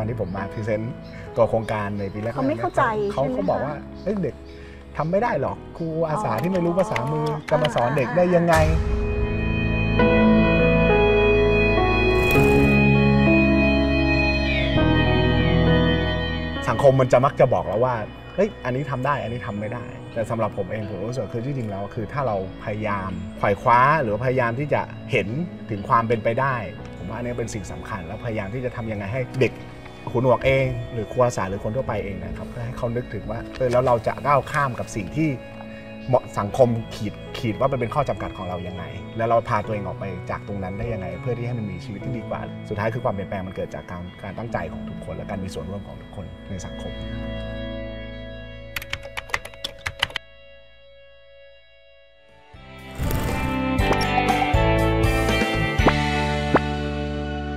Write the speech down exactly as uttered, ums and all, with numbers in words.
อนที่ผมมาพรีเซนต์ตัวโครงการในปีแรกเขาไม่เข้าใจเขาเขาบอกว่าเด็กทำไม่ได้หรอกครูอาสาที่ไม่รู้ภาษามือจะมาสอนเด็กได้ยังไงสังคมมันจะมักจะบอกเราว่าเฮ้ยอันนี้ทำได้อันนี้ทำไม่ได้แต่สำหรับผมเองผมรู้สึกคือที่จริงแล้วคือถ้าเราพยายามไขว่คว้าหรือพยายามที่จะเห็นถึงความเป็นไปได้ผมว่าอันนี้เป็นสิ่งสำคัญแล้วพยายามที่จะทำยังไงให้เด็กหูหนวกเองหรือครูอาสาหรือคนทั่วไปเองนะครับเพื่อให้เขานึกถึงว่าเออแล้วเราจะก้าวข้ามกับสิ่งที่สังคมขีดขีดว่ามันเป็นข้อจำกัดของเรายังไงแล้วเราพาตัวเองออกไปจากตรงนั้นได้ยังไงเพื่อที่ให้มันมีชีวิตที่ดีกว่าสุดท้ายคือความเปลี่ยนแปลงมันเกิดจากการการตั้งใจของทุกคนและการมีส่วนร่วมของทุกคนในสังคม